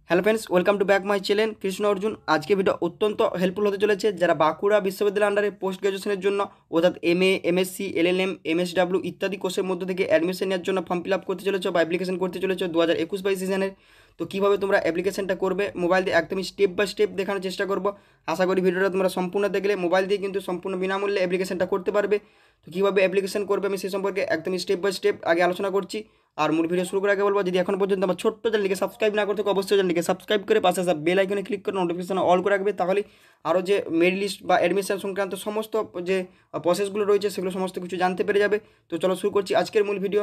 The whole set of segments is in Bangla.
Hello friends, welcome to back my channel Krishna Arjun. আজকে ভিডিও অত্যন্ত হেল্পফুল হতে চলেছে যারা বাঁকুড়া বিশ্ববিদ্যালয়ের আন্ডারে পোস্ট গ্রাজুয়েশনের জন্য অর্থাৎ MA, MSc, LLM, MSW ইত্যাদি কোর্সের মধ্যে থেকে অ্যাডমিশন নেওয়ার জন্য ফর্ম ফিল আপ করতে চলেছো বা অ্যাপ্লিকেশন করতে চলেছো 2021-22 সিজনের। তো কীভাবে তোমরা অ্যাপ্লিকেশনটা করবে মোবাইল দিয়ে একদমই স্টেপ বাই স্টেপ দেখানোর চেষ্টা করবো। আশা করি ভিডিওটা তোমরা সম্পূর্ণ দেখলে মোবাইল দিয়ে কিন্তু সম্পূর্ণ বিনামূল্যে অ্যাপ্লিকেশনটা করতে পারবে। তো কীভাবে অ্যাপ্লিকেশন করবে আমি সেই সম্পর্কে একদমই স্টেপ বাই স্টেপ আগে আলোচনা করছি। আর মূল ভিডিও শুরু করার আগে বলবো, যদি এখন পর্যন্ত আমার ছোট্ট চ্যানেলটিকে সাবস্ক্রাইব না করতে অবশ্যই চ্যানেলটিকে সাবস্ক্রাইব করে পাশে আসা বেল আইকনে ক্লিক করে নোটিফিকেশন অল করে রাখবে। তাহলে আরও যে মেরিট লিস্ট বা অ্যাডমিশন সংক্রান্ত সমস্ত যে প্রসেসগুলো রয়েছে সেগুলো সমস্ত কিছু জানতে পেরে যাবে। তো চলো শুরু করছি আজকের মূল ভিডিও।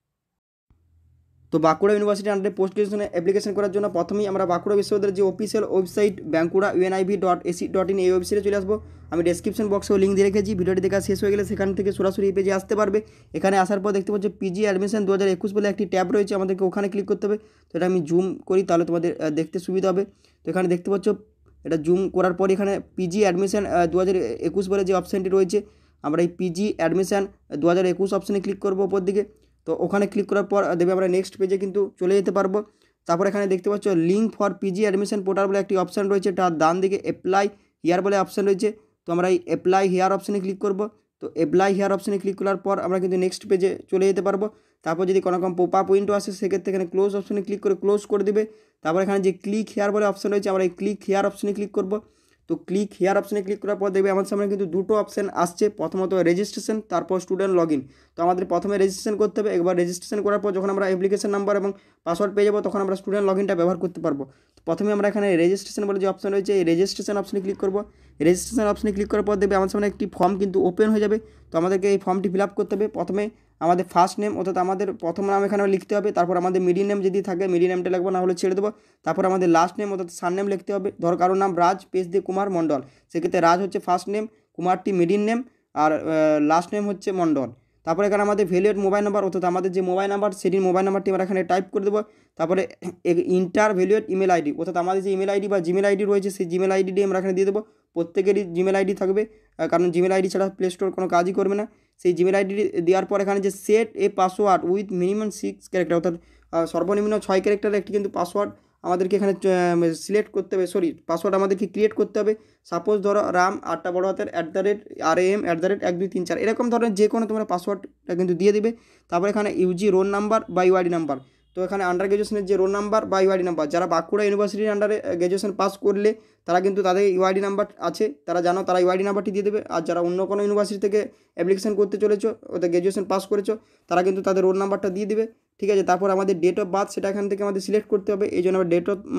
তো বাঁকুড়া ইউনিভার্সিটির আন্ডারে পোস্ট গ্রাজুয়েশনে অ্যাপ্লিকেশন করার জন্য প্রথমেই আমরা বাঁকুড়া বিশ্ববিদ্যালয়ের যে অফিসিয়াল ওয়েবসাইট bankura.univ.ac.in এই ওয়েবসাইটে চলে আসবো। আমি ডেসক্রিপশন বক্সেও লিঙ্ক দিয়ে রেখেছি, ভিডিওটি দেখা শেষ হয়ে গেলে সেখান থেকে সরাসরি এই পেজে আসতে পারবে। এখানে আসার পর দেখতে পাচ্ছ পিজি অ্যাডমিশন 2021 বলে একটি ট্যাব রয়েছে, আমাদেরকে ওখানে ক্লিক করতে হবে। তো এটা আমি জুম করি তাহলে তোমাদের দেখতে সুবিধা হবে। তো এখানে দেখতে পাচ্ছ এটা জুম করার পর এখানে পিজি অ্যাডমিশন 2021 বলে যে অপশানটি রয়েছে, আমরা এই পিজি অ্যাডমিশন 2021 অপশানে ক্লিক করবো ওপর দিকে। তো ওখানে ক্লিক করার পর দেবে আমরা নেক্সট পেজে কিন্তু চলে যেতে পারবো। তারপর এখানে দেখতে পাচ্ছ link for PG admission portal বলে একটি অপশান রয়েছে, তার ডান দিকে অ্যাপ্লাই হিয়ার বলে অপশান রয়েছে। তো আমরা এই অ্যাপ্লাই হিয়ার অপশানে ক্লিক করব। তো অ্যাপ্লাই হিয়ার অপশানে ক্লিক করার পর আমরা কিন্তু নেক্সট পেজে চলে যেতে পারবো। তারপর যদি কোনো রকম পপ আপ উইন্ডো আসে সেক্ষেত্রে এখানে ক্লোজ অপশানে ক্লিক করে ক্লোজ করে দেবে। তারপর এখানে যে ক্লিক হেয়ার বলে অপশান রয়েছে, আমরা এই ক্লিক হেয়ার অপশানে ক্লিক করব। তো ক্লিক হেয়ার অপশানে ক্লিক করার পর দেখবে আমার সামনে কিন্তু দুটো অপশান আসছে, প্রথমত রেজিস্ট্রেশন, তারপর স্টুডেন্ট লগ ইন। তো আমাদের প্রথমে রেজিস্ট্রেশন করতে হবে। একবার রেজিস্ট্রেশন করার পর যখন আমরা অ্যাপ্লিকেশন নাম্বার এবং পাসওয়ার্ড পেয়ে যাবো তখন আমরা স্টুডেন্ট লগ ইনটা ব্যবহার করতে পারবো। তো প্রথমে আমরা এখানে রেজিস্ট্রেশন বলে যে অপশান রয়েছে এই রেজিস্ট্রেশন অপশানে ক্লিক করব। রেজিস্ট্রেশন অপশানে ক্লিক করার পর দেখবে আমার সামনে একটি ফর্ম কিন্তু ওপেন হয়ে যাবে। তো আমাদেরকে এই ফর্মটি ফিল আপ করতে হবে। প্রথমে আমাদের ফার্স্ট নেম অর্থাৎ আমাদের প্রথম নাম এখানে লিখতে হবে, তারপর আমাদের মিডিল নেম যদি থাকে মিডিল নেমটা লিখবো, না হলে ছেড়ে দেবো। তারপর আমাদের লাস্ট নেম অর্থাৎ সার নেম লিখতে হবে। ধর কারোর নাম রাজ পেজ দিয়ে কুমার মণ্ডল, সেক্ষেত্রে রাজ হচ্ছে ফার্স্ট নেম, কুমারটি মিডিল নেম, আর লাস্ট নেম হচ্ছে মণ্ডল। তারপরে এখানে আমাদের ভ্যালিড মোবাইল নাম্বার অর্থাৎ আমাদের যে মোবাইল নাম্বার সেটির মোবাইল নাম্বারটি আমরা এখানে টাইপ করে দেবো। তারপরে ইন্টার ভ্যালিড ইমেল আইডি অর্থাৎ আমাদের যে ইমেল আইডি বা জিমেল আইডি রয়েছে সেই জিমেল আইডিটি আমরা এখানে দিয়ে দেবো। প্রত্যেকেরই জিমেল আইডি থাকবে, কারণ জিমেল আইডি ছাড়া প্লে স্টোর কোনো কাজই করবে না। সেই জিমেল আইডি দেওয়ার পর এখানে যে set a password with minimum 6 character অর্থাৎ সর্বনিম্ন 6 ক্যারেক্টারের একটি কিন্তু পাসওয়ার্ড আমাদেরকে এখানে সিলেক্ট করতে হবে, পাসওয়ার্ড আমাদেরকে ক্রিয়েট করতে হবে। সাপোজ ধরো রাম 8টা বড় হাতের @RAM@1234 এরকম ধরনের যে কোনো তোমরা পাসওয়ার্ডটা কিন্তু দিয়ে দিবে। তারপর এখানে ইউজি রোল নাম্বার বা ইউআইডি নাম্বার। তো এখানে আন্ডার গ্রাজুয়েশনের যে রোল নাম্বার বা ইউআইডি নাম্বার, যারা বাঁকুড়া ইউনিভার্সিটির আন্ডারে গ্রাজুয়েশন পাস করলে তারা কিন্তু তাদের ইউআইডি নাম্বার আছে, তারা জানো, তারা ইউআইডি নাম্বারটি দিয়ে দেবে। আর যারা অন্য কোনো ইউনিভার্সিটি থেকে অ্যাপ্লিকেশন করতে চলেছো ওদের গ্রাজুয়েশন পাস করেছো তারা কিন্তু তাদের রোল নাম্বারটা দিয়ে দেবে। ঠিক আছে, তারপর আমাদের ডেট অফ বার্থ সেটা এখান থেকে আমাদের সিলেক্ট করতে হবে। এই জন্য আমরা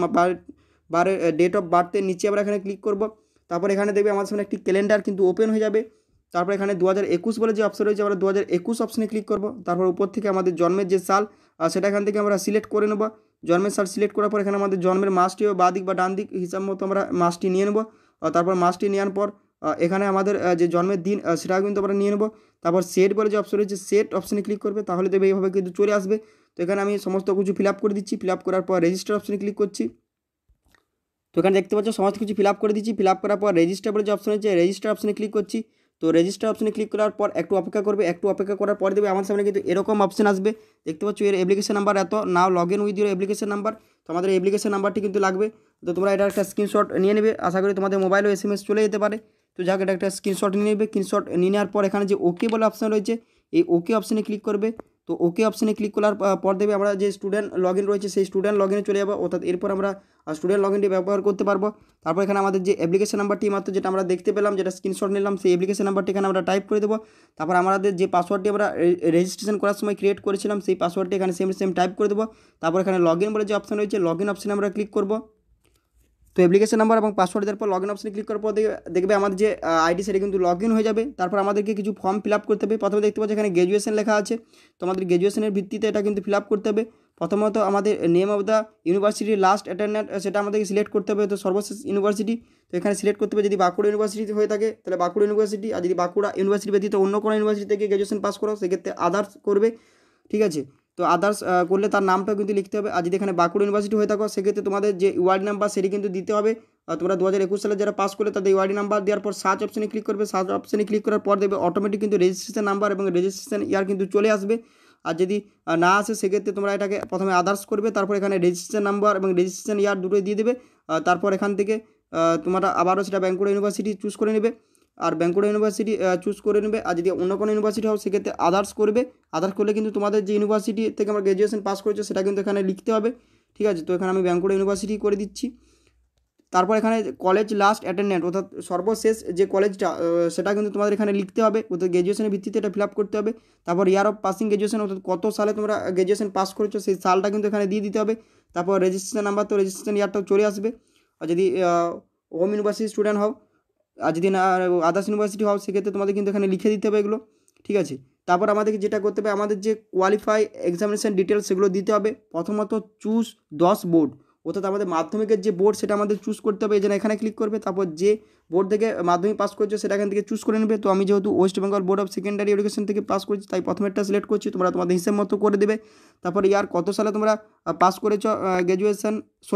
ডেট অফ বার্থের নিচে আমরা এখানে ক্লিক করব। তারপর এখানে দেখবে আমাদের সামনে একটি ক্যালেন্ডার কিন্তু ওপেন হয়ে যাবে। তারপর এখানে 2021 বলে যে অপশন রয়েছে আমরা 2021 অপশনে ক্লিক করব। তারপর উপর থেকে আমাদের জন্মের যে সাল সেটা এখান থেকে আমরা সিলেক্ট করে নেব। জন্মের সাল সিলেক্ট করার পর এখানে আমাদের জন্মের মাসটিও বাঁ দিক বা ডান দিক হিসাব মতো আমরা মাসটি নিয়ে নেব। তারপর মাসটি নেওয়ার পর এখানে আমাদের যে জন্মের দিন সেটাও কিন্তু আমরা নিয়ে নেব। তারপর সেট বলে যে অপশন রয়েছে সেট অপশনে ক্লিক করবে, তাহলে দেবে এইভাবে কিন্তু চলে আসবে। তো এখানে আমি সমস্ত কিছু ফিল আপ করে দিচ্ছি। ফিল আপ করার পর রেজিস্টার অপশনে ক্লিক করছি। তো এখানে দেখতে পাচ্ছ সমস্ত কিছু ফিল আপ করে দিচ্ছি। ফিল আপ করার পর রেজিস্টার বলে যে অপশন রয়েছে রেজিস্টার অপশনে ক্লিক করছি। তো রেজিস্টার অপশনে ক্লিক করার পর একটু অপেক্ষা করবে। একটু অপেক্ষা করার পর দেবে আমার সামনে কিন্তু এরকম অপশন আসবে, দেখতে পাচ্ছ এর অ্যাপ্লিকেশন নাম্বার এত, now log in with your application number. তো আমাদের অ্যাপ্লিকেশন নাম্বারটি কিন্তু লাগবে। তো তোমরা এটা একটা স্ক্রিনশট নিয়ে নেবে, আশা করি তোমাদের মোবাইলও SMS চলে যেতে পারে। তো যাক, এটা একটা স্ক্রিনশট নিয়ে নেবে। স্ক্রিনশট নিয়ে নেওয়ার পর এখানে যে ওকে বলে অপশন রয়েছে এই ওকে অপশনে ক্লিক করবে। তো ওকে অপশনে ক্লিক করার পর দেবে আমরা যে স্টুডেন্ট লগ ইন রয়েছে সেই স্টুডেন্ট লগ ইনে চলে যাবো, অর্থাৎ এরপর আমরা স্টুডেন্ট লগ ইনটি ব্যবহার করতে পারবো। তারপর এখানে আমাদের যে অ্যাপ্লিকেশন নাম্বারটি মাত্র যেটা আমরা দেখতে পেলাম, যেটা স্ক্রিনশট নিলাম, সেই অ্যাপ্লিকেশন নাম্বারটি এখানে আমরা টাইপ করে দেবো। তারপর আমাদের যে পাসওয়ার্ডটি আমরা রেজিস্ট্রেশন করার সময় ক্রিয়েট করেছিলাম সেই পাসওয়ার্ডটি এখানে সেম টাইপ করে দেবো। তারপর এখানে লগ ইন বলে যে অপশন রয়েছে লগ ইন অপশনে আমরা ক্লিক করবো। তো অ্যাপ্লিকেশন নাম্বার এবং পাসওয়ার্ড দেওয়ার পর লগ ইন অপশনে ক্লিক করার পর দেখবে আমাদের যে আইডি সেটা কিন্তু লগ ইন হয়ে যাবে। তারপর আমাদেরকে কিছু ফর্ম ফিল আপ করতে হবে। প্রথমে দেখতে পাচ্ছি এখানে গ্র্যাজুয়েশন লেখা আছে, তো আমাদের গ্র্যাজুয়েশনের ভিত্তিতে এটা কিন্তু ফিল আপ করতে হবে। প্রথমত আমাদের name of the university last attendant সেটা আমাদেরকে সিলেক্ট করতে হবে, তো সর্বশেষ ইউনিভার্সিটি। তো এখানে সিলেক্ট করতে হবে, যদি বাঁকুড়া ইউনিভার্সিটি হয়ে থাকে তাহলে বাঁকুড়া ইউনিভার্সিটি, আর যদি বাঁকুড়া ইউনিভার্সিটি ব্যতীত অন্য কোনো ইউনিভার্সিটি থেকে গ্র্যাজুয়েশন পাস করো সেক্ষেত্রে আদার্স করবে। ঠিক আছে, তো আদার্স করলে তার নামটাও কিন্তু লিখতে হবে। আর যদি এখানে বাঁকুড়া ইউনিভার্সিটি হয়ে থাকো সেক্ষেত্রে তোমাদের যে ওয়ার্ড নাম্বার সেটি কিন্তু দিতে হবে। তোমরা 2021 সালে যারা পাস করলে তাদের ওয়ার্ড নাম্বার দেওয়ার পর সার্চ অপশনে ক্লিক করবে। সার্চ অপশনে ক্লিক করার পর দেবে অটোমেটিক কিন্তু রেজিস্ট্রেশন নাম্বার এবং রেজিস্ট্রেশন ইয়ার কিন্তু চলে আসবে। আর যদি না আসে সেক্ষেত্রে তোমরা এটাকে প্রথমে আদার্স করবে, তারপর এখানে রেজিস্ট্রেশন নাম্বার এবং রেজিস্ট্রেশন ইয়ার দুটোই দিয়ে দেবে। তারপর এখান থেকে তোমরা আবারও সেটা বাঁকুড়া ইউনিভার্সিটি চুজ করে নেবে, আর বাঁকুড়া ইউনিভার্সিটি চুজ করে নেবে। আর যদি অন্য কোনো ইউনিভার্সিটি হয় সেক্ষেত্রে আদার্স করবে। আদার্স করলে কিন্তু তোমাদের যে ইউনিভার্সিটি থেকে আমরা গ্র্যাজুয়েশন পাস করেছো সেটা কিন্তু এখানে লিখতে হবে, ঠিক আছে। তো এখানে আমি বাঁকুড়া ইউনিভার্সিটি করে দিচ্ছি। তারপর এখানে কলেজ লাস্ট অ্যাটেন্ডেন্ট অর্থাৎ সর্বশেষ যে কলেজটা সেটা কিন্তু তোমাদের এখানে লিখতে হবে, অর্থাৎ গ্র্যাজুয়েশনের ভিত্তিতে এটা ফিল আপ করতে হবে। তারপর ইয়ার অফ পাসিং গ্র্যাজুয়েশন অর্থাৎ কত সালে তোমরা গ্র্যাজুয়েশন পাস করেছো সেই সালটা কিন্তু এখানে দিয়ে দিতে হবে। তারপর রেজিস্ট্রেশন নাম্বার, তো রেজিস্ট্রেশন ইয়ারটাও চলে আসবে। আর যদি হোম ইউনিভার্সিটি স্টুডেন্ট হও, আর যদি না আদার্স ইউনিভার্সিটি হও সেক্ষেত্রে তোমাদের কিন্তু এখানে লিখে দিতে হবে এগুলো, ঠিক আছে। তারপর আমাদেরকে যেটা করতে হবে, আমাদের যে কোয়ালিফাই এক্সামিনেশন ডিটেলস সেগুলো দিতে হবে। প্রথমত চুজ 10 বোর্ড, অর্থাৎ আমাদের মাধ্যমিকের যে বোর্ড সেটা আমাদের চুজ করতে হবে, এই জন্য এখানে ক্লিক করবে। তারপর যে বোর্ড থেকে মাধ্যমিক পাস করছো সেটা এখান থেকে চুজ করে নেবে। তো আমি যেহেতু West Bengal Board of Secondary Education থেকে পাস করছি তাই প্রথমেরটা সিলেক্ট করছি, তোমরা তোমাদের হিসেব মতো করে দেবে। তারপর ইয়ার কত সালে তোমরা পাস করেছো গ্র্যাজুয়েশন,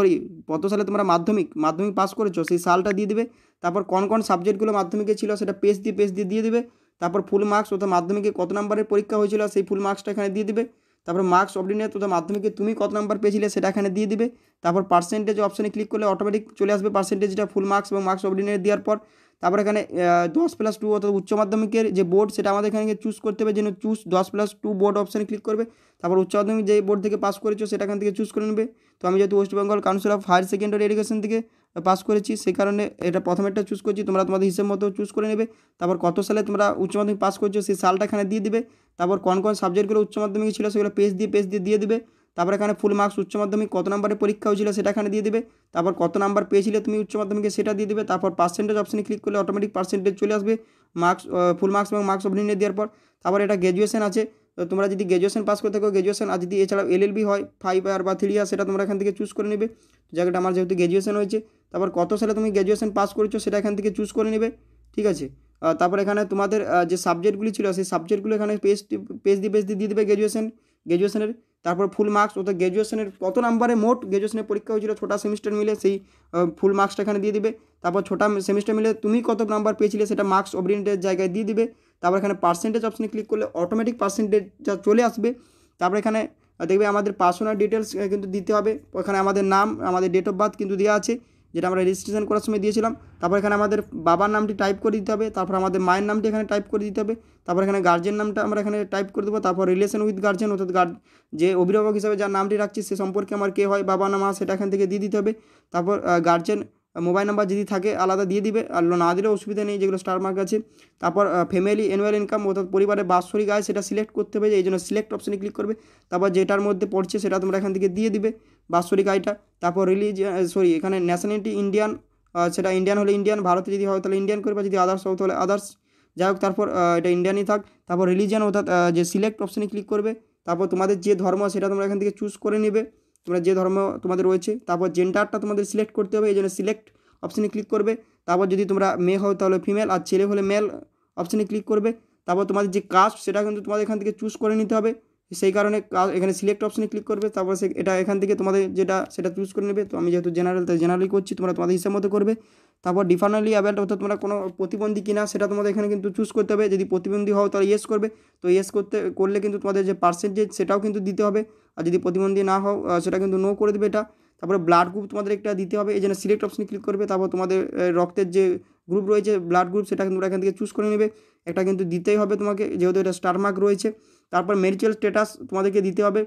কত সালে তোমরা মাধ্যমিক পাস করেছো সেই সালটা দিয়ে দেবে। তারপর কোন কোন সাবজেক্টগুলো মাধ্যমিকে ছিল সেটা পেজ দিয়ে দেবে। তারপর ফুল মার্কস অর্থাৎ মাধ্যমিকে কত নাম্বারের পরীক্ষা হয়েছিল সেই ফুল মার্কসটা এখানে দিয়ে দেবে। তারপর মার্কস অর্ডিনেট অর্থাৎ মাধ্যমিকে তুমি কত নাম্বার পেয়েছিলে সেটা এখানে দিয়ে দিবে। তারপর পার্সেন্টেজ অপশানে ক্লিক করলে অটোমেটিক চলে আসবে পার্সেন্টেজটা ফুল মার্কস এবং মার্কস অর্ডিনেট দেওয়ার পর। তারপর এখানে 10+2 অর্থাৎ উচ্চ মাধ্যমিকের যে বোর্ড সেটা আমাদের এখানে চুজ করতে হবে, যেন চুজ 10+2 বোর্ড অপশানে ক্লিক করবে। তারপর উচ্চ মাধ্যমিক যে বোর্ড থেকে পাস করেছো সেটা এখান থেকে চুজ করে নেবে। তো আমি যেহেতু West Bengal Council of Higher Secondary Education থেকে পাস করেছি সেই কারণে এটা প্রথমেরটা চুজ করছি, তোমরা তোমাদের হিসেব মতো চুজ করে নেবে। তারপর কত সালে তোমরা উচ্চ মাধ্যমিক পাস করছো সেই সালটা এখানে দিয়ে দিবে। তারপর কোন কোন সাবজেক্টগুলো উচ্চ মাধ্যমিকে ছিল সেগুলো পেজ দিয়ে দিবে। তারপর এখানে ফুল মার্কস উচ্চ মাধ্যমিক কত নাম্বারের পরীক্ষা হয়েছিল সেটা এখানে দিয়ে দিবে। তারপর কত নাম্বার পেয়েছিলে তুমি উচ্চ মাধ্যমিকে সেটা দিয়ে দিবে। তারপর পার্সেন্টেজ অপশানে ক্লিক করলে অটোমেটিক পার্সেন্টেজ চলে আসবে মার্কস, ফুল মার্কস এবং মার্কস অবনির্ণয় দেওয়ার পর। তারপর এটা গ্র্যাজুয়েশন আছে, তো তোমরা যদি গ্র্যাজুয়েশন পাস করে থাকো গ্র্যাজুয়েশন, আর যদি এছাড়াও এলএলবি হয় 5 ইয়ার বা 3 ইয়ার সেটা তোমরা এখান থেকে চুজ করে নেবে। জায়গাটা আমার যেহেতু গ্র্যাজুয়েশন হয়েছে, তারপর কত সালে তুমি গ্র্যাজুয়েশন পাস করেছো সেটা এখান থেকে চুজ করে নেবে, ঠিক আছে। তারপর এখানে তোমাদের যে সাবজেক্টগুলি ছিল সেই সাবজেক্টগুলো এখানে পেজ দিয়ে দেবে গ্র্যাজুয়েশনের। তারপর ফুল মার্কস অর্থাৎ গ্র্যাজুয়েশনের কত নাম্বারে মোট গ্র্যাজুয়েশনের পরীক্ষা হয়েছিল ছোটা সেমিস্টার মিলে সেই ফুল মার্কসটা এখানে দিয়ে দিবে। তারপর ছোটা সেমিস্টার মিলে তুমি কত নাম্বার পেয়েছিলে সেটা মার্কস অবরিনেটের জায়গায় দিয়ে দিবে। তারপর এখানে পার্সেন্টেজ অপশানে ক্লিক করলে অটোমেটিক পার্সেন্টেজটা চলে আসবে। তারপর এখানে দেখবে আমাদের পার্সোনাল ডিটেলস কিন্তু দিতে হবে, ওখানে আমাদের নাম, আমাদের ডেট অফ বার্থ কিন্তু দেওয়া আছে যেটা আমরা রেজিস্ট্রেশন করার সময় দিয়েছিলাম। তারপর এখানে আমাদের বাবার নামটি টাইপ করে দিতে হবে, তারপর আমাদের মায়ের নামটি এখানে টাইপ করে দিতে হবে। তারপর এখানে গার্জেন নামটা আমরা এখানে টাইপ করে দেবো। তারপর রিলেশন উইথ গার্জেন অর্থাৎ যে অভিভাবক হিসাবে যার নামটি রাখছি সে সম্পর্কে আমার কে হয়, বাবা না মা, সেটা এখান থেকে দিয়ে দিতে হবে। তারপর গার্জেন মোবাইল নাম্বার যদি থাকে আলাদা দিয়ে দিবে, আর না দিলেও অসুবিধা নেই যেগুলো স্টার মার্ক আছে। তারপর ফ্যামিলি অ্যানুয়াল ইনকাম অর্থাৎ পরিবারের বাৎসরিক আয় সেটা সিলেক্ট করতে হবে, এই জন্য সিলেক্ট অপশানে ক্লিক করবে। তারপর যেটার মধ্যে পড়ছে সেটা তোমরা এখান থেকে দিয়ে দিবে বাৎসরিক আয়টা। তারপর এখানে ন্যাশনালিটি ইন্ডিয়ান, সেটা ইন্ডিয়ান হলে ইন্ডিয়ান, ভারতে যদি হয় তাহলে ইন্ডিয়ান করবে, যদি আদার্স হয় তাহলে আদার্স, যাই হোক। তারপর এটা ইন্ডিয়ানই থাক। তারপর রিলিজিয়ান অর্থাৎ যে সিলেক্ট অপশানে ক্লিক করবে। তারপর তোমাদের যে ধর্ম সেটা তোমরা এখান থেকে চুজ করে নেবে, তোমরা যে ধর্ম তোমাদের রয়েছে। তারপর জেন্ডারটা তোমাদের সিলেক্ট করতে হবে, এই জন্য সিলেক্ট অপশানে ক্লিক করবে। তারপর যদি তোমরা মেয়ে হও তাহলে ফিমেল, আর ছেলে হলে মেল অপশানে ক্লিক করবে। তারপর তোমাদের যে কাস্ট সেটা কিন্তু তোমাদের এখান থেকে চুজ করে নিতে হবে, সেই কারণে এখানে সিলেক্ট অপশানে ক্লিক করবে। তারপর এটা এখান থেকে তোমাদের যেটা সেটা চুজ করে নেবে। তো আমি যেহেতু জেনারেল তাই জেনারেলি করছি, তোমরা তোমাদের হিসাব মতো করবে। তারপর ডিফারেন্টলি অ্যাবেল্ট অর্থাৎ তোমরা কোনো প্রতিবন্ধী কিনা সেটা তোমাদের এখানে কিন্তু চুজ করতে হবে। যদি প্রতিবন্ধী হও তাহলে ইয়েস করবে, তো ইয়েস করলে কিন্তু তোমাদের যে পার্সেন্টেজ সেটাও কিন্তু দিতে হবে। আর যদি প্রতিবন্ধী না হও সেটা কিন্তু নো করে দেবে এটা। তারপরে ব্লাড গ্রুপ তোমাদের একটা দিতে হবে, এই জন্য সিলেক্ট অপশানে ক্লিক করবে। তারপর তোমাদের রক্তের যে গ্রুপ রয়েছে ব্লাড গ্রুপ সেটা তোমরা এখান থেকে চুজ করে নেবে, একটা কিন্তু দিতেই হবে তোমাকে যেহেতু এটা স্টার মার্ক রয়েছে। তারপর ম্যারিটাল স্ট্যাটাস তোমাদেরকে দিতে হবে,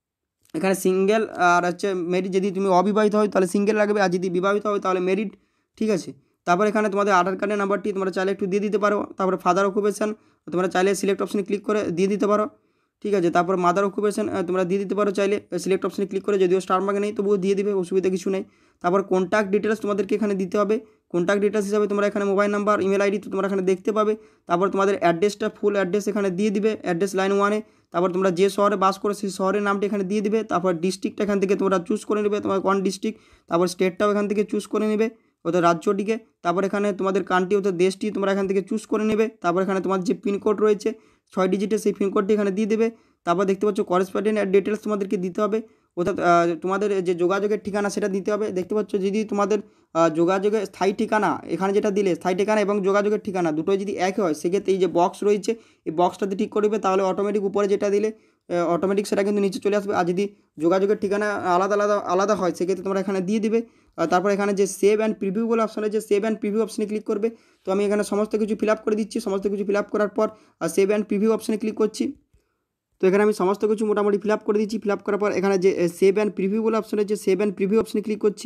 এখানে সিঙ্গেল আর হচ্ছে মেরিড, যদি তুমি অবিবাহিত হয় তাহলে সিঙ্গেল লাগবে, আর যদি বিবাহিত হয় তাহলে মেরিড, ঠিক আছে। তারপর এখানে তোমাদের আধার কার্ডের নাম্বারটি তোমরা চাইলে একটু দিয়ে দিতে পারো। তারপরে ফাদার অকুপেশন তোমরা চাইলে সিলেক্ট অপশানে ক্লিক করে দিয়ে দিতে পারো, ঠিক আছে। তারপর মাদার অকুপেশন তোমরা দিয়ে দিতে পারো চাইলে সিলেক্ট অপশানে ক্লিক করে, যদিও স্টার মার্ক নেই তবুও দিয়ে দিবে, অসুবিধা কিছু নেই। তারপর কন্ট্যাক্ট ডিটেলস তোমাদেরকে এখানে দিতে হবে, কন্ট্যাক্ট ডিটেলস হিসাবে তোমরা এখানে মোবাইল নাম্বার, ইমেল আইডি তো তোমরা এখানে দেখতে পাবে। তারপর তোমাদের অ্যাড্রেসটা ফুল অ্যাড্রেস এখানে দিয়ে দিবে, অ্যাড্রেস লাইন 1-এ। তারপর তোমরা যে শহরে বাস করো সেই শহরের নামটা এখানে দিয়ে দিবে। তারপর ডিস্ট্রিক্টটা এখান থেকে তোমরা চুজ করে নেবে, তোমার কোন ডিস্ট্রিক্ট। তারপর স্টেটটাও এখান থেকে চুজ করে নেবে অর্থাৎ রাজ্যটিকে। তারপর এখানে তোমাদের কান্ট্রি অর্থাৎ দেশটি তোমরা এখান থেকে চুজ করে নেবে। তারপর এখানে তোমার যে পিনকোড রয়েছে 6 ডিজিটের সেই পিনকোডটি এখানে দিয়ে দেবে। তারপর দেখতে পাচ্ছ করেসপন্ডেন্ট ডিটেলস তোমাদেরকে দিতে হবে, অর্থাৎ তোমাদের যে যোগাযোগের ঠিকানা সেটা দিতে হবে। দেখতে পাচ্ছ যদি তোমাদের যোগাযোগের স্থায়ী ঠিকানা এখানে যেটা দিলে স্থায়ী ঠিকানা এবং যোগাযোগের ঠিকানা দুটোই যদি এক হয় সেক্ষেত্রে এই যে বক্স রয়েছে এই বক্সটাতে ঠিক করবে, তাহলে অটোমেটিক উপরে যেটা দিলে অটোমেটিক সেটা কিন্তু নিচে চলে আসবে। আর যদি যোগাযোগের ঠিকানা আলাদা আলাদা আলাদা হয় সেক্ষেত্রে তোমরা এখানে দিয়ে দিবে। তারপর এখানে যে সেভ অ্যান্ড প্রিভিউ বলে অপশন আছে, সেভ অ্যান্ড প্রিভিউ অপশনে ক্লিক করবে। তো আমি এখানে সমস্ত কিছু ফিল আপ করে দিচ্ছি। সমস্ত কিছু ফিল আপ করার পর সেভ অ্যান্ড প্রিভিউ অপশনে ক্লিক করছি। তো এখানে আমি সমস্ত কিছু মোটামুটি ফিল আপ করে দিচ্ছি। ফিল আপ করার পর এখানে যে সেভ অ্যান্ড প্রিভিউ বলে অপশন আছে, সেভ অ্যান্ড প্রিভিউ অপশনে ক্লিক করছি।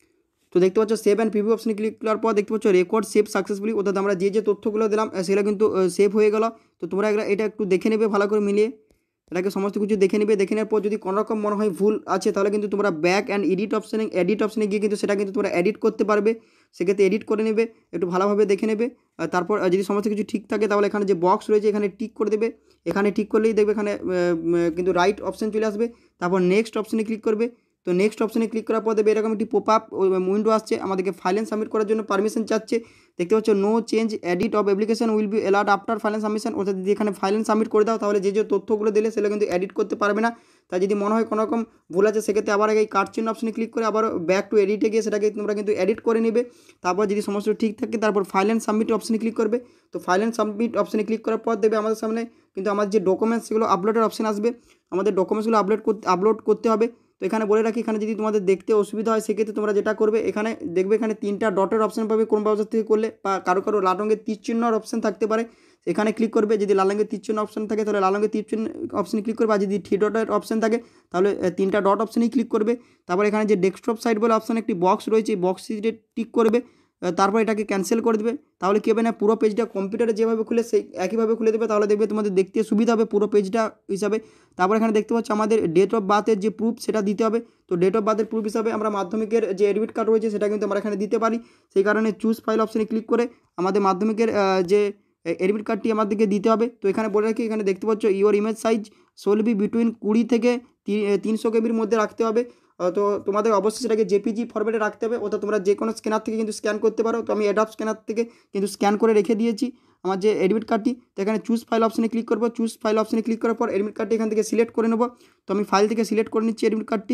তো দেখতে পাচ্ছ সেভ অ্যান্ড প্রিভিউ অপশনে ক্লিক করার পর দেখতে পাচ্ছ রেকর্ড সেভ সাকসেসফুলি, অর্থাৎ আমরা যে তথ্যগুলো দিলাম সেগুলো কিন্তু সেভ হয়ে গেল। তো তোমরা এটা একটু দেখে নেবে ভালো করে মিলিয়ে, এটাকে সমস্ত কিছু দেখে নেবে। দেখে নেওয়ার পর যদি কোনো রকম মনে হয় ভুল আছে তাহলে কিন্তু তোমরা ব্যাক অ্যান্ড এডিট অপশনে গিয়ে কিন্তু সেটা কিন্তু তোমরা এডিট করতে পারবে। সেক্ষেত্রে এডিট করে নেবে, একটু ভালোভাবে দেখে নেবে। তারপর যদি সমস্ত কিছু ঠিক থাকে তাহলে এখানে যে বক্স রয়েছে এখানে টিক করে দেবে। এখানে ঠিক করলেই দেখবে এখানে কিন্তু রাইট অপশন চলে আসবে। তারপর নেক্সট অপশনে ক্লিক করবে। তো নেক্সট অপশনে ক্লিক করার পর দেবে এরকম একটি পপ আপ উইন্ডো আসছে, আমাদেরকে ফাইল সাবমিট করার জন্য পারমিশন চাচ্ছে। দেখতে পাচ্ছ no change edit of application will be allowed after file submission, অর্থাৎ যদি এখানে ফাইল সাবমিট করে দাও তাহলে যে তথ্যগুলো দিলে সেগুলো কিন্তু এডিট করতে পারবে না। তাই যদি মনে হয় কোনো রকম ভুল আছে সেক্ষেত্রে আবার এই কার্ড চিহ্ন অপশনে ক্লিক করে আবার ব্যাক টু এডিটে গিয়ে সেটাকে তোমরা কিন্তু এডিট করে নেবে। তারপর যদি সমস্ত ঠিক থাকে তারপর ফাইল অ্যান্ড সাবমিট অপশনে ক্লিক করবে। তো ফাইল অ্যান্ড সাবমিট অপশনে ক্লিক করার পর দেবে আমাদের সামনে কিন্তু আমার যে ডকুমেন্টস সেগুলো আপলোডের অপশন আসবে। আমাদের ডকুমেন্টসগুলো আপলোড করতে হবে। তো এখানে বলে রাখি, এখানে যদি তোমাদের দেখতে অসুবিধা হয় সেক্ষেত্রে তোমরা যেটা করবে, এখানে দেখবে এখানে 3টা ডটের অপশন পাবে কোন ব্রাউজার থেকে করলে, বা কারো লাল রঙের তীর চিহ্নর অপশন থাকতে পারে, এখানে ক্লিক করবে। যদি লাল রঙের তীর চিহ্ন অপশন থাকে তাহলে লাল রঙের তীর চিহ্ন অপশনে ক্লিক করবে। আর যদি 3 ডটের অপশন থাকে তাহলে 3টা ডট অপশনেই ক্লিক করবে। তারপর এখানে যে ডেস্কটপ সাইট বলে অপশন একটি বক্স রয়েছে, এই বক্সটিতে টিক করবে। তারপর এটাকে ক্যান্সেল করে দেবে। তাহলে কী হবে না, পুরো পেজটা কম্পিউটারে যেভাবে খুলে সেই একইভাবে খুলে দেবে। তাহলে দেখবে তোমাদের দেখতে সুবিধা হবে পুরো পেজটা হিসাবে। তারপর এখানে দেখতে পাচ্ছ আমাদের ডেট অফ বার্থের যে প্রুফ সেটা দিতে হবে। তো ডেট অফ বার্থের প্রুফ হিসাবে আমরা মাধ্যমিকের যে অ্যাডমিট কার্ড রয়েছে সেটা কিন্তু আমরা এখানে দিতে পারি। সেই কারণে চুজ ফাইল অপশনে ক্লিক করে আমাদের মাধ্যমিকের যে অ্যাডমিট কার্ডটি আমাদেরকে দিতে হবে। তো এখানে বলে রাখি, এখানে দেখতে পাচ্ছ your image size shall be between 20 থেকে 300 কেবির মধ্যে রাখতে হবে। তো তোমাদের অবশ্যই সেটাকে জেপিজি ফরম্যাটে রাখতে হবে, অর্থাৎ তোমরা যে কোনো স্ক্যানার থেকে কিন্তু স্ক্যান করতে পারো। তো আমি অ্যাডাপ স্ক্যানার থেকে কিন্তু স্ক্যান করে রেখে দিয়েছি আমার যে অ্যাডমিট কার্ডটি। তো এখানে চুজ ফাইল অপশনে ক্লিক করবো। চুজ ফাইল অপশনে ক্লিক করার পর অ্যাডমিট কার্ডটি এখান থেকে সিলেক্ট করে নেবো। তো আমি ফাইল থেকে সিলেক্ট করে নিচ্ছি অ্যাডমিট কার্ডটি।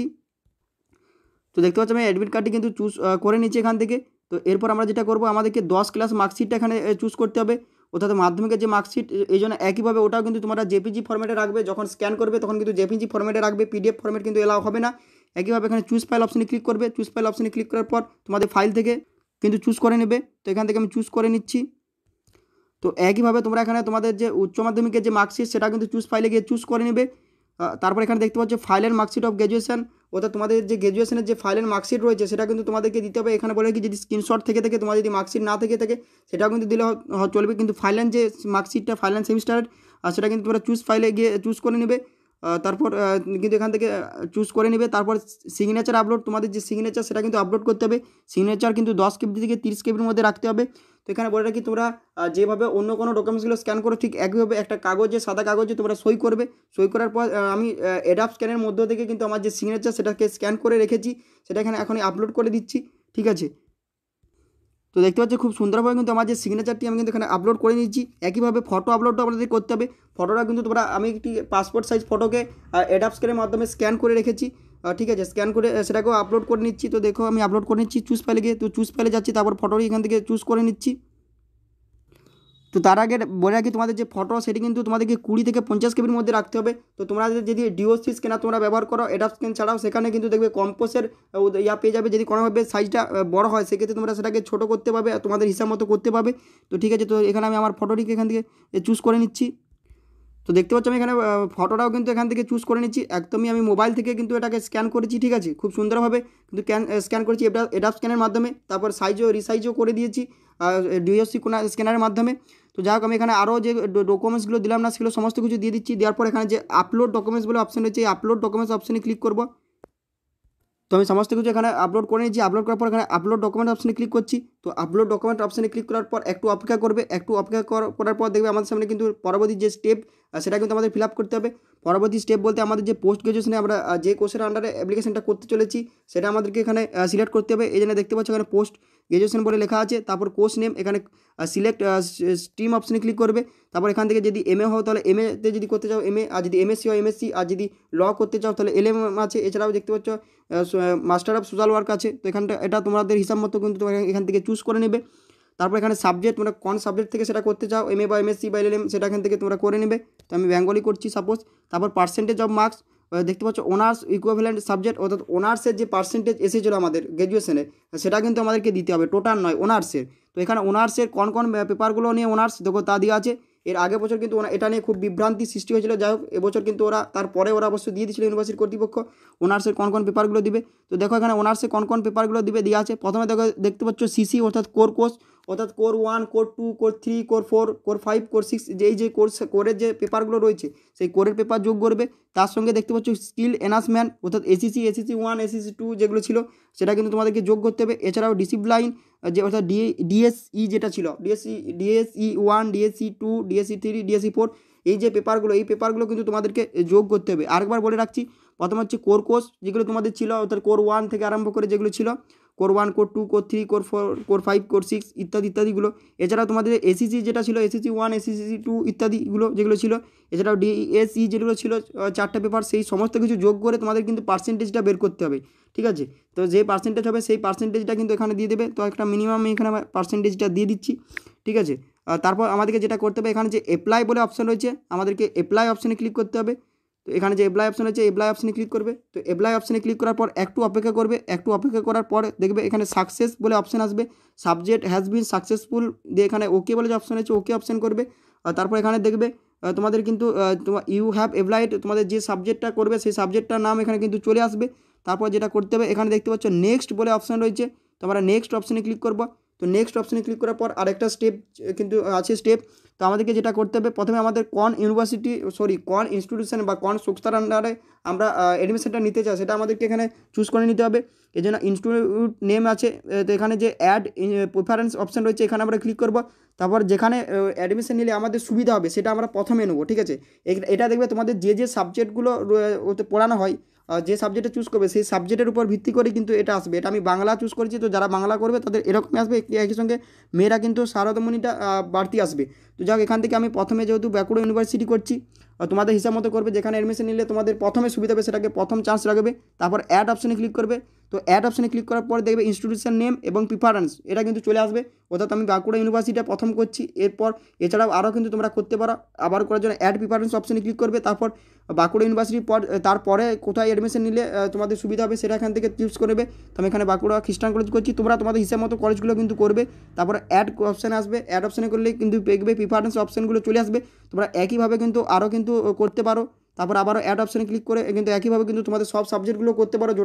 তো দেখতে পাচ্ছি আমি অ্যাডমিট কার্ডটি কিন্তু চুজ করে নিচ্ছি এখান থেকে। তো এরপর আমরা যেটা করবো, আমাদেরকে 10 ক্লাস মার্কশিটটা এখানে চুজ করতে হবে, অর্থাৎ মাধ্যমিকের যে মার্কশিট, এই জন্য একইভাবে ওটাও কিন্তু তোমরা জেপিজি ফরম্যাটে রাখবে। যখন স্ক্যান করবে তখন কিন্তু জেপিজি ফরম্যাটে রাখবে, পিডিএফ ফরম্যাট কিন্তু এলাও হবে না। একইভাবে এখানে চুজ ফাইল অপশনে ক্লিক করবে। চুজ ফাইল অপশনে ক্লিক করার পর তোমাদের ফাইল থেকে কিন্তু চুজ করে নেবে। তো এখান থেকে আমি চুজ করে নিচ্ছি। তো একইভাবে তোমরা এখানে তোমাদের যে উচ্চ মাধ্যমিকের যে মার্কশিট সেটা কিন্তু চুজ ফাইলে গিয়ে চুজ করে নেবে। তারপর এখানে দেখতে পাচ্ছ ফাইলের মার্কশিট অফ গ্র্যাজুয়েশন, অর্থাৎ তোমাদের যে গ্র্যাজুয়েশনের যে ফাইলের মার্কশিট রয়েছে সেটা কিন্তু তোমাদেরকে দিতে হবে। এখানে বলে কি, যদি স্ক্রিনশট থেকে তোমার যদি মার্কশিট না থেকে থাকে সেটাও কিন্তু দিলে চলবে, কিন্তু ফাইলের যে মার্কশিটটা ফাইলের সেমিস্টারের সেটা কিন্তু তোমরা চুজ ফাইলে গিয়ে চুজ করে নেবে। তারপর কিন্তু এখান থেকে চুজ করে নেবে। তারপর সিগনেচার আপলোড, তোমাদের যে সিগনেচার সেটা কিন্তু আপলোড করতে হবে। সিগনেচার কিন্তু 10 কেবি থেকে 30 কেবির মধ্যে রাখতে হবে। তো এখানে বলে রাখি, তোমরা যেভাবে অন্য কোনো ডকুমেন্টসগুলো স্ক্যান করো ঠিক একইভাবে একটা কাগজে, সাদা কাগজে তোমরা সই করবে। সই করার পর আমি অ্যাডাপ স্ক্যানের মধ্য থেকে কিন্তু আমার যে সিগনেচার সেটাকে স্ক্যান করে রেখেছি সেটা এখানে এখনই আপলোড করে দিচ্ছি। ঠিক আছে, তো দেখতে পাচ্ছি খুব সুন্দরভাবে কিন্তু আমার যে সিগনেচারটি আমি কিন্তু এখানে আপলোড করে নিচ্ছি। একইভাবে ফটো আপলোডটা আপনাদের করতে হবে। ফটোটা কিন্তু তোমরা, আমি একটি পাসপোর্ট সাইজ ফটোকে অ্যাডাপ স্ক্যানের মাধ্যমে স্ক্যান করে রেখেছি। ঠিক আছে, স্ক্যান করে সেটাকেও আপলোড করে নিচ্ছি। তো দেখো আমি আপলোড করে নিচ্ছি চুজ ফাইলে গিয়ে। তো চুজ ফাইলে যাচ্ছি, তারপর ফটোটি এখান থেকে চুজ করে নিচ্ছি। তো তার আগে বলে রাখি, তোমাদের যে ফটো সেটি কিন্তু তোমাদেরকে 20 থেকে 50 কেবির মধ্যে রাখতে হবে। তো তোমরা যদি ডিওসি স্ক্যানার তোমরা ব্যবহার করো অ্যাডাপ স্ক্যান ছাড়াও, সেখানে কিন্তু দেখবে কম্পোসের পেয়ে যাবে। যদি কোনোভাবে সাইজটা বড় হয় সেক্ষেত্রে তোমরা সেটাকে ছোটো করতে পারবে, তোমাদের হিসাব মতো করতে পারবে। তো ঠিক আছে, তো এখানে আমি আমার ফটোটিকে এখান থেকে চুজ করে নিচ্ছি। তো দেখতে পাচ্ছ আমি এখানে ফটোটাও কিন্তু এখান থেকে চুজ করে নিচ্ছি। একদমই আমি মোবাইল থেকে কিন্তু এটাকে স্ক্যান করেছি। ঠিক আছে, খুব সুন্দরভাবে কিন্তু স্ক্যান করেছি অ্যাডাপ স্ক্যানের মাধ্যমে। তারপর রিসাইজও করে দিয়েছি ডিওসি স্ক্যানারের মাধ্যমে। তো যাই হোক, আমি এখানে আরও যে ডকুমেন্টসগুলো দিলাম না সেগুলো সমস্ত কিছু দিয়ে দিচ্ছি। দেওয়ার পর এখানে যে আপলোড ডকুমেন্টস বলে অপশন রয়েছে, এই আপলোড ডকুমেন্টস অপশনে ক্লিক করব। তো আমি সমস্ত কিছু এখানে আপলোড করে নিয়েছি। আপলোড করার পর এখানে আপলোড ডকুমেন্ট অপশনে ক্লিক করছি। তো আপলোড ডকুমেন্ট অপশনে ক্লিক করার পর একটু অপেক্ষা করবে। একটু অপেক্ষা করার পর দেখবে আমাদের সামনে কিন্তু পরবর্তী যে স্টেপ সেটা কিন্তু আমাদের ফিল আপ করতে হবে। পরবর্তী স্টেপ বলতে আমাদের যে পোস্ট গ্রাজুয়েশনে আমরা যে কোর্সের আন্ডারে অ্যাপ্লিকেশনটা করতে চলেছি সেটা আমাদেরকে এখানে সিলেক্ট করতে হবে। এই জন্য দেখতে পাচ্ছ এখানে পোস্ট গ্রাজুয়েশন বলে লেখা আছে। তারপর কোর্স নেম, এখানে সিলেক্ট স্ট্রিম অপশনে ক্লিক করবে। তারপর এখান থেকে যদি এমএ হও তাহলে এমএতে যদি করতে চাও এমএ, আর যদি এমএসসি হয় এমএসসি, আর যদি ল করতে চাও তাহলে এলএম আছে। এছাড়াও দেখতে পাচ্ছ মাস্টার অফ সোশ্যাল ওয়ার্ক আছে। তো এটা তোমাদের হিসাব মতো কিন্তু তোমরা এখান থেকে চুজ করে নেবে। তারপর এখানে সাবজেক্ট, তোমরা কোন সাবজেক্ট থেকে সেটা করতে চাও, এমএ বা এমএসসি বা এলএলএম, সেটা এখান থেকে তোমরা করে নেবে। তো আমি বেঙ্গলি করছি সাপোজ। তারপর পার্সেন্টেজ অফ মার্কস, দেখতে পাচ্ছ অনার্স ইকুইভ্যালেন্ট সাবজেক্ট, অর্থাৎ অনার্সের যে পার্সেন্টেজ এসেছিলো আমাদের গ্র্যাজুয়েশনে, সেটা কিন্তু আমাদেরকে দিতে হবে, টোটাল নয়, অনার্সের। তো এখানে অনার্সের কোন কোন পেপারগুলো নিয়ে অনার্স দেখো তা দেওয়া আছে। এর আগের বছর কিন্তু এটা নিয়ে খুব বিভ্রান্তি সৃষ্টি হয়েছিল, যাই হোক এবছর কিন্তু তারপরে ওরা অবশ্যই দিয়ে দিয়েছিল ইউনিভার্সিটি কর্তৃপক্ষ অনার্সের কোন কোন পেপারগুলো দিবে। তো দেখো এখানে অনার্সে কোন কোন পেপারগুলো দিবে দেওয়া আছে। প্রথমে দেখো দেখতে পাচ্ছ সিসি, অর্থাৎ কোর কোর্স, অর্থাৎ core 1, core 2, core 3, core 4, core 5, core 6, যে কোরের যে পেপারগুলো রয়েছে সেই কোরের পেপার যোগ করবে। তার সঙ্গে দেখতে পাচ্ছ স্কিল এনহান্সমেন্ট, অর্থাৎ এসিসি 1, এসিসি 2 যেগুলো ছিল সেটা কিন্তু তোমাদেরকে যোগ করতে হবে। এছাড়াও ডিসিপ্লাইন, যে অর্থাৎ ডিএসই যেটা ছিল, ডিএসই 1, ডিএসই 2, ডিএসই 3, ডিএসই 4, এই যে পেপারগুলো, এই পেপারগুলো কিন্তু তোমাদেরকে যোগ করতে হবে। আরেকবার বলে রাখছি, প্রথম হচ্ছে কোর কোর্স যেগুলো তোমাদের ছিল, অর্থাৎ কোর 1 থেকে আরম্ভ করে যেগুলো ছিল, core 1, core 2, core 3, core 4, core 5, core 6 ইত্যাদি ইত্যাদিগুলো। এছাড়াও তোমাদের এসিসি যেটা ছিল, এসিসি 1, এসিসি 2 ইত্যাদিগুলো যেগুলো ছিল। এছাড়াও ডিএসই যেগুলো ছিল 4টে পেপার, সেই সমস্ত কিছু যোগ করে তোমাদের কিন্তু পার্সেন্টেজটা বের করতে হবে, ঠিক আছে। তো যে পার্সেন্টেজ হবে সেই পার্সেন্টেজটা কিন্তু এখানে দিয়ে দেবে। তো একটা মিনিমাম এখানে পার্সেন্টেজটা দিয়ে দিচ্ছি, ঠিক আছে। তারপর আমাদেরকে যেটা করতে হবে, এখানে যে অ্যাপ্লাই বলে অপশন রয়েছে, আমাদেরকে অ্যাপ্লাই অপশানে ক্লিক করতে হবে। তো এখানে যে অ্যাপ্লাই অপশন আছে, অ্যাপ্লাই অপশানে ক্লিক করবে। তো অ্যাপ্লাই অপশানে ক্লিক করার পর একটু অপেক্ষা করবে। একটু অপেক্ষা করার পর দেখবে এখানে সাকসেস বলে অপশান আসবে, সাবজেক্ট হ্যাজ বিন সাকসেসফুল দিয়ে এখানে ওকে বলে যে অপশান আছে ওকে অপশান করবে। আর তারপর এখানে দেখবে তোমাদের কিন্তু তোমার ইউ হ্যাভ অ্যাপ্লাইড, তোমাদের যে সাবজেক্টটা করবে সেই সাবজেক্টটার নাম এখানে কিন্তু চলে আসবে। তারপর যেটা করতে হবে, এখানে দেখতে পাচ্ছ নেক্সট বলে অপশান রয়েছে, তো আমরা নেক্সট অপশানে ক্লিক করবো। তো নেক্সট অপশানে ক্লিক করার পর আরেকটা স্টেপ কিন্তু আছে স্টেপ। তো আমাদেরকে যেটা করতে হবে, প্রথমে আমাদের কোন কোন ইনস্টিটিউশন বা কোন সংস্থার আন্ডারে আমরা অ্যাডমিশনটা নিতে চাই সেটা আমাদেরকে এখানে চুজ করে নিতে হবে। এই জন্য ইনস্টিটিউট নেম আছে, তো এখানে যে অ্যাড প্রেফারেন্স অপশান রয়েছে এখানে আমরা ক্লিক করব। তারপর যেখানে অ্যাডমিশন নিলে আমাদের সুবিধা হবে সেটা আমরা প্রথমে নেবো, ঠিক আছে। এটা দেখবে তোমাদের যে সাবজেক্টগুলো ওতে পড়ানো হয়, যে সাবজেক্টে চুজ করবে সেই সাবজেক্টের উপর ভিত্তি করে কিন্তু এটা আসবে। এটা আমি বাংলা চুজ করেছি, তো যারা বাংলা করবে তাদের এরকমই আসবে। একই সঙ্গে মেয়েরা কিন্তু সারদমণিটা বাড়তি আসবে। তো যাক, এখান থেকে আমি প্রথমে যেহেতু বাঁকুড়া ইউনিভার্সিটি করছি, তোমাদের হিসাব মতো করবে, যেখানে অ্যাডমিশন নিলে তোমাদের প্রথমে সুবিধা হবে সেটাকে প্রথম চান্স রাখবে। তারপর অ্যাড অপশানে ক্লিক করবে। তো অ্যাড অপশানে ক্লিক করার পর দেখবে ইনস্টিটিউশন নেম এবং প্রিফারেন্স এটা কিন্তু চলে আসবে, অর্থাৎ আমি বাঁকুড়া ইউনিভার্সিটিটা প্রথম করছি। এরপর এছাড়াও আরও কিন্তু তোমরা করতে পারো। আবার করার জন্য অ্যাড প্রিফারেন্স অপশানে ক্লিক করবে। তারপর বাঁকুড়া ইউনিভার্সিটির পর তারপরে কোথায় অ্যাডমিশন নিলে তোমাদের সুবিধা হবে সেটা এখান থেকে চুজ করবে। তো আমি এখানে বাঁকুড়া খ্রিস্টান কলেজ করছি, তোমরা তোমাদের হিসাব মতো কলেজগুলো কিন্তু করবে। তারপর অ্যাড অপশানে আসবে, অ্যাড অপশানে করলে কিন্তু দেখবে প্রিফারেন্স অপশানগুলো চলে আসবে। তোমরা একইভাবে কিন্তু আরও কিন্তু করতে পারো। তারপর আবারও অ্যাড অপশানে ক্লিক করে কিন্তু একইভাবে কিন্তু তোমাদের সব সাবজেক্টগুলো করতে পারো,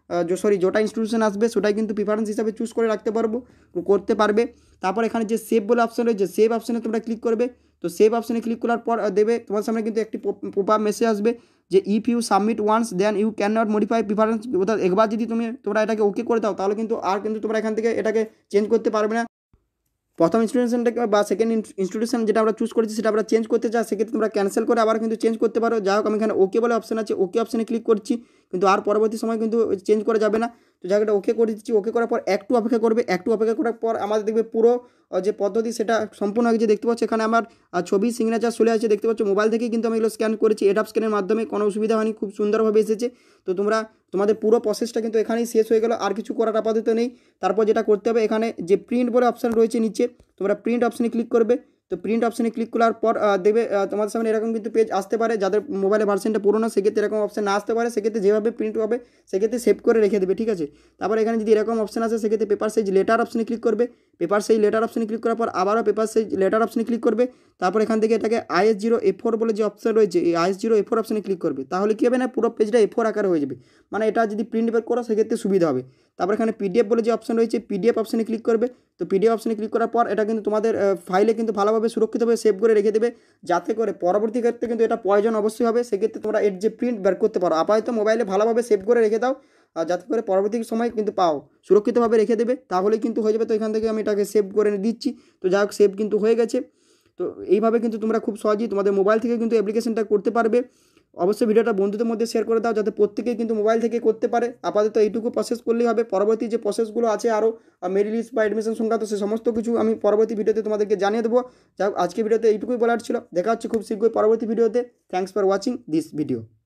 যেটা ইনস্টিটিউশন আসবে সেটাই কিন্তু প্রিফারেন্স হিসাবে চুজ করে রাখতে করতে পারবে। তারপর এখানে যে সেভ বলে অপশান রয়েছে, সেভ অপশানে তোমরা ক্লিক করবে। তো সেভ অপশানে ক্লিক করার পর দেবে তোমার সামনে কিন্তু একটি পপআপ মেসেজ আসবে যে if you submit once then you can not modify preference, অর্থাৎ একবার যদি তোমরা এটাকে ওকে করে দাও তাহলে কিন্তু তোমরা এখান থেকে এটাকে চেঞ্জ করতে পারবে না। প্রথম ইনস্টিটিউশনটাকে বা সেকেন্ড ইনস্টিটিউশন যেটা আমরা চুজ করেছি সেটা আমরা চেঞ্জ করতে চাই, সেক্ষেত্রে তোমরা ক্যান্সেল করে আবার কিন্তু চেঞ্জ করতে পারো। যাই হোক, আমি এখানে ওকে বলে অপশান আছে ওকে অপশানে ক্লিক করছি, কিন্তু আর পরবর্তী সময় কিন্তু চেঞ্জ করা যাবে না। তো জায়গাটা ওকে করে দিচ্ছি। ওকে করার পর একটু অপেক্ষা করবে। একটু অপেক্ষা করার পর আমাদের দেখবে পুরো যে পদ্ধতি সেটা সম্পূর্ণ হয়ে গেছে। দেখতে পাচ্ছ এখানে আমার ছবি সিগনেচার চলে আসছে, দেখতে পাচ্ছ মোবাইল থেকেই কিন্তু আমি এগুলো স্ক্যান করেছি, এডাপ স্ক্যানের মাধ্যমে, কোনো অসুবিধা হয়নি, খুব সুন্দরভাবে এসেছে। তো তোমাদের পুরো প্রসেসটা কিন্তু এখানেই শেষ হয়ে গেল, আর কিছু করার আপাতত নেই। তারপর যেটা করতে হবে, এখানে যে প্রিন্ট বলে অপশান রয়েছে নিচে, তোমরা প্রিন্ট অপশানে ক্লিক করবে। তো প্রিন্ট অপশানে ক্লিক করার পর দেবে তোমাদের সামনে এরকম কিন্তু পেজ আসতে পারে। যাদের মোবাইলে ভার্সনটা পুরোনো সেক্ষেত্রে এরকম অপশান না আসতে পারে, সেক্ষেত্রে যেভাবে প্রিন্ট হবে সেক্ষেত্রে সেভ করে রেখে দেবে, ঠিক আছে। তারপর এখানে যদি এরকম অপশান আসে সেক্ষেত্রে পেপার সাইজ লেটার অপশানে ক্লিক করবে। পেপার সাইজ লেটার অপশানে ক্লিক করার পর আবারও পেপার সাইজ লেটার অপশানে ক্লিক করবে। তারপর এখান থেকে এটাকে IS0A4 বলে যে অপশান রয়েছে, এই IS0A4 অপশানে ক্লিক করবে। তাহলে কী হবে না, পুরো পেজটা A4 আকারে হয়ে যাবে, মানে এটা যদি প্রিন্ট বের করো সেক্ষেত্রে সুবিধা হবে। তারপর এখানে PDF বলে যে অপশান রয়েছে, PDF অপশানে ক্লিক করবে। তো PDF অপশানে ক্লিক করার পর এটা কিন্তু তোমাদের ফাইলে কিন্তু ভালোভাবে সুরক্ষিতভাবে সেভ করে রেখে দেবে, যাতে করে পরবর্তী ক্ষেত্রে কিন্তু এটা প্রয়োজন অবশ্যই হবে। সেক্ষেত্রে তোমরা এর যে প্রিন্ট বের করতে পারো, আপাতত মোবাইলে ভালোভাবে সেভ করে রেখে দাও, যাতে করে পরবর্তী সময় কিন্তু পাও, সুরক্ষিতভাবে রেখে দেবে, তাহলেই কিন্তু হয়ে যাবে। তো এখান থেকে আমি এটাকে সেভ করে দিচ্ছি। তো যাই হোক, সেভ কিন্তু হয়ে গেছে। তো এইভাবে কিন্তু তোমরা খুব সহজেই তোমাদের মোবাইল থেকে কিন্তু অ্যাপ্লিকেশনটা করতে পারবে। অবশ্যই ভিডিওটা বন্ধুদের মধ্যে শেয়ার করে দাও, যাতে প্রত্যেকেই কিন্তু মোবাইল থেকে করতে পারে। আপাতত এইটুকু প্রসেস করলেই হবে। পরবর্তী যে প্রসেসগুলো আছে আরও মেরিট লিস্ট বা অ্যাডমিশন সংক্রান্ত, সে সমস্ত কিছু আমি পরবর্তী ভিডিওতে তোমাদেরকে জানিয়ে দেবো। যাই হোক, আজকে ভিডিওতে এইটুকুই বলার ছিল। দেখা হচ্ছে খুব শীঘ্রই পরবর্তী ভিডিওতে। Thanks for watching this video.